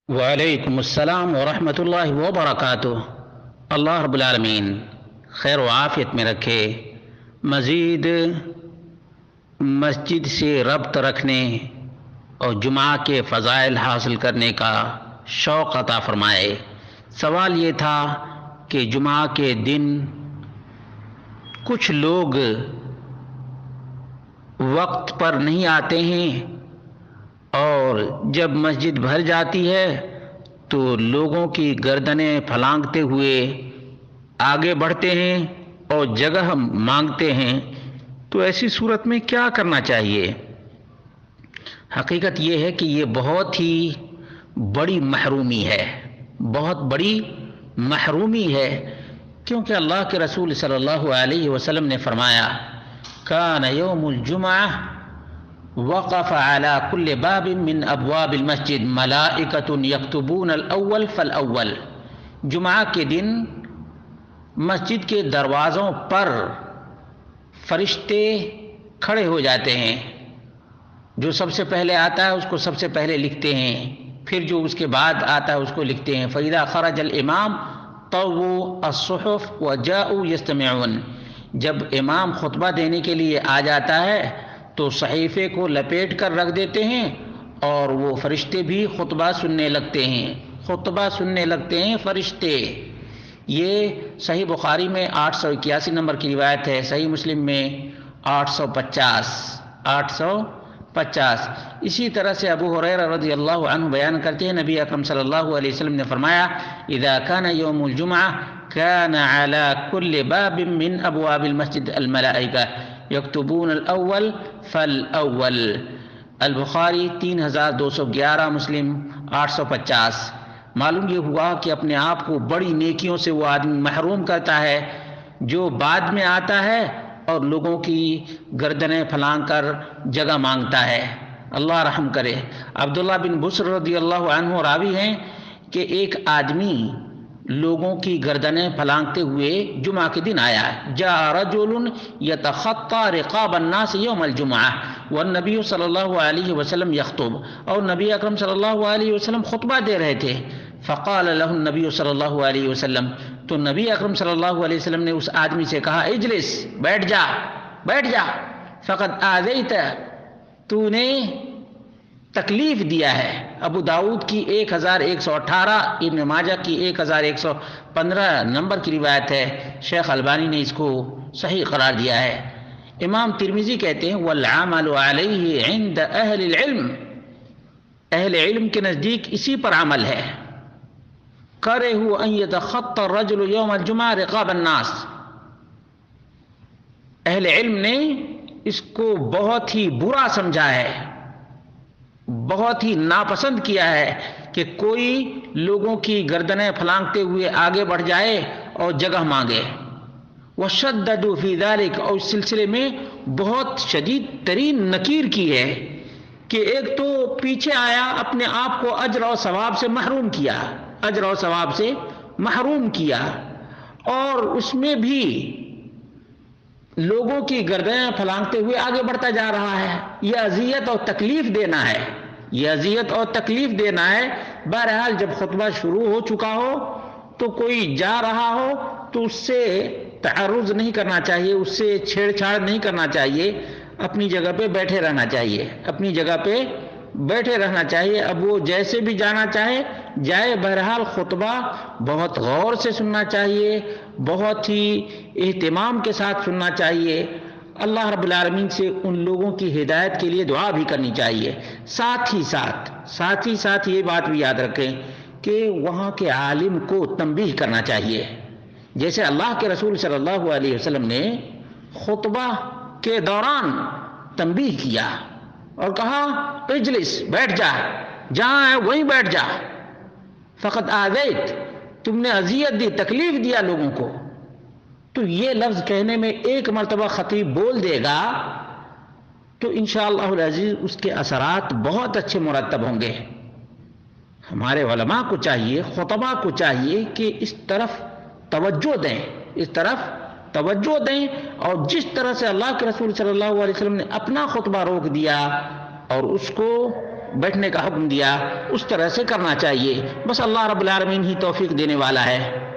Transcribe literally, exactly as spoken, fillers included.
وعلیکم السلام ورحمۃ اللہ وبرکاتہ۔ اللہ رب العالمین خیر و عافیت میں رکھے، مزید مسجد سے ربط رکھنے اور جمعہ کے فضائل حاصل کرنے کا شوق عطا فرمائے۔ سوال یہ تھا کہ جمعہ کے دن کچھ لوگ وقت پر نہیں آتے ہیں اور جب مسجد بھر جاتی ہے تو لوگوں کی گردنیں پھلانگتے ہوئے آگے بڑھتے ہیں اور جگہ مانگتے ہیں، تو ایسی صورت میں کیا کرنا چاہیے؟ حقیقت یہ ہے کہ یہ بہت ہی بڑی محرومی ہے، بہت بڑی محرومی ہے، کیونکہ اللہ کے رسول صلی اللہ علیہ وسلم نے فرمایا کان یوم الجمعہ وقف على كل باب من ابواب المسجد ملائکۃ یکتبون الاول فالاول۔ جمعہ کے دن مسجد کے دروازوں پر فرشتے کھڑے ہو جاتے ہیں، جو سب سے پہلے آتا ہے اس کو سب سے پہلے لکھتے ہیں، پھر جو اس کے بعد آتا ہے اس کو لکھتے ہیں۔ فَإِذَا خَرَجَ الْإِمَامُ طَوُّوا الصُّحُفَ وَجَاءُوا يَسْتَمِعُونَ۔ جب امام خطبہ دینے کے لیے آ جاتا ہے تو صحیفے کو لپیٹ کر رکھ دیتے ہیں اور وہ فرشتے بھی خطبہ سننے لگتے ہیں، خطبہ سننے لگتے ہیں فرشتے۔ یہ صحیح بخاری میں آٹھ سو اکیاسی نمبر کی روایت ہے، صحیح مسلم میں آٹھ سو پچاس آٹھ سو پچاس۔ اسی طرح سے ابو ہریرہ رضی اللہ عنہ بیان کرتے ہیں، نبی اکرم صلی اللہ علیہ وسلم نے فرمایا اذا كان يوم الجمعہ كان على كل باب من ابواب المسجد الملائکہ یکتبون الاول فالاول۔ البخاری تین ہزار دو سو گیارہ، مسلم آٹھ سو پچاس۔ معلوم یہ ہوا کہ اپنے آپ کو بڑی نیکیوں سے وہ آدمی محروم کرتا ہے جو بعد میں آتا ہے اور لوگوں کی گردنیں پھلانگ کر جگہ مانگتا ہے۔ اللہ رحم کرے۔ عبداللہ بن بصر رضی اللہ عنہ راوی ہیں کہ ایک آدمی لوگوں کی گردنیں پھلانگتے ہوئے جمعہ کے دن آیا، جاء رجل یتخطى رقاب الناس یوم الجمعہ والنبی صلی اللہ علیہ وسلم یخطب، اور نبی اکرم صلی اللہ علیہ وسلم خطبہ دے رہے تھے۔ فقال له النبی صلی اللہ علیہ وسلم، تو نبی اکرم صلی اللہ علیہ وسلم نے اس آدمی سے کہا اجلس، بیٹھ جا بیٹھ جا، فقد آذیت، تو نے تکلیف دیا ہے۔ ابو داؤد کی ایک ہزار ایک سو اٹھارہ، ابن ماجہ کی ایک ہزار ایک سو پندرہ نمبر کی روایت ہے، شیخ البانی نے اس کو صحیح قرار دیا ہے۔ امام ترمذی کہتے ہیں والعمل علیہ عند اہل العلم، اہل علم کے نزدیک اسی پر عمل ہے۔ کرہوا ان یتخطى الرجل یوم الجمعہ رقاب الناس، اہل علم نے اس کو بہت ہی برا سمجھا ہے، بہت ہی ناپسند کیا ہے کہ کوئی لوگوں کی گردنیں پھلانگتے ہوئے آگے بڑھ جائے اور جگہ مانگے۔ وشددوا فی ذلک، اور اس سلسلے میں بہت شدید ترین نکیر کی ہے کہ ایک تو پیچھے آیا، اپنے آپ کو اجر و ثواب سے محروم کیا، اجر و ثواب سے محروم کیا، اور اس میں بھی لوگوں کی گردنیں پھلانگتے ہوئے آگے بڑھتا جا رہا ہے۔ یہ اذیت اور تکلیف دینا ہے، یہ اذیت اور تکلیف دینا ہے۔ بہرحال جب خطبہ شروع ہو چکا ہو تو کوئی جا رہا ہو تو اس سے تعرض نہیں کرنا چاہیے، اس سے چھیڑ چھاڑ نہیں کرنا چاہیے، اپنی جگہ پہ بیٹھے رہنا چاہیے، اپنی جگہ پہ بیٹھے رہنا چاہیے۔ اب وہ جیسے بھی جانا چاہے جائے، بہرحال خطبہ بہت غور سے سننا چاہیے، بہت ہی اہتمام کے ساتھ سننا چاہیے۔ اللہ رب العالمین سے ان لوگوں کی ہدایت کے لیے دعا بھی کرنی چاہیے۔ ساتھ ہی ساتھ ساتھ ہی ساتھ یہ بات بھی یاد رکھیں کہ وہاں کے عالم کو تنبیہ کرنا چاہیے، جیسے اللہ کے رسول صلی اللہ علیہ وسلم نے خطبہ کے دوران تنبیہ کیا اور کہا اجلس، بیٹھ جا، جہاں ہے وہیں بیٹھ جا، فقط آذیت، تم نے اذیت دی، تکلیف دیا لوگوں کو۔ تو یہ لفظ کہنے میں ایک مرتبہ خطیب بول دے گا تو انشاءاللہ العزیز اس کے اثرات بہت اچھے مرتب ہوں گے۔ ہمارے علماء کو چاہیے، خطبہ کو چاہیے کہ اس طرف توجہ دیں، اس طرف توجہ دیں، اور جس طرح سے اللہ کے رسول صلی اللہ علیہ وسلم نے اپنا خطبہ روک دیا اور اس کو بیٹھنے کا حکم دیا اس طرح سے کرنا چاہیے. بس اللہ رب العالمین ہی توفیق دینے والا ہے.